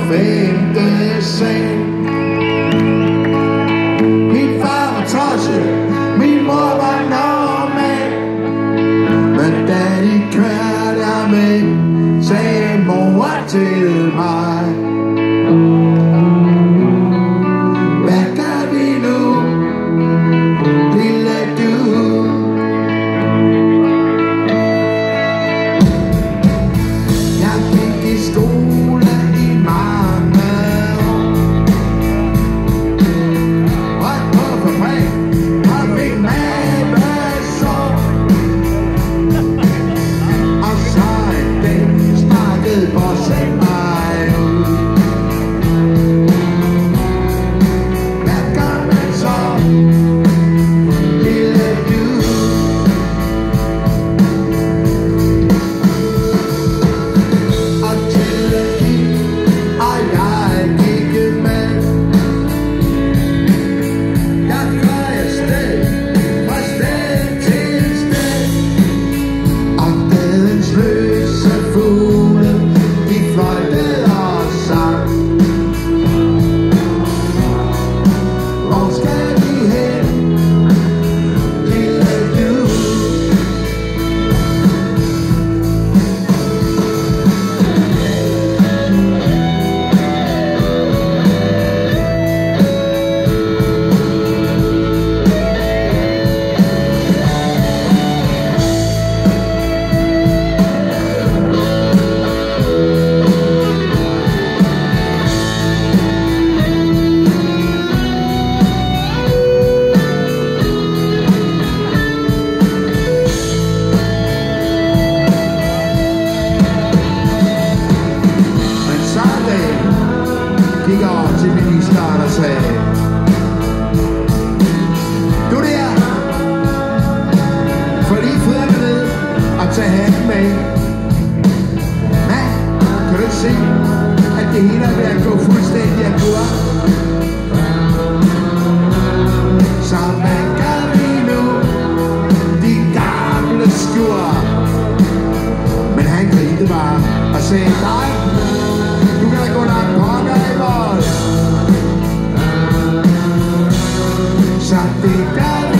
femte seng. Min far var tosset, min mor var normal, men da de kørte ham med, sagde mor til mig: hvad gør vi nu, lille du? Jeg gik i skole i mange år, og på fabrik og fik mavesår, og så en dag snakkede bossen mig ud. Hvad gør man så, lille du? Og tiden gik, og jeg gik med. Jeg fløj afsted, fra sted til sted, og gadens løse fugle, de fløjtede og sang. Hvor skal vi hen, lille du? Men Sunday gik over til ministeren og sagde: du der, få lige fødderne ned og tag hatten med. Mand, kan du ikke se, at det hele er ved at gå fuldstændig akkurat? Så hvad gør vi nu, de gamle skjur? Men han grinte bare og sagde: nej, du kan da gå langt pokker i vores. Så det gør vi.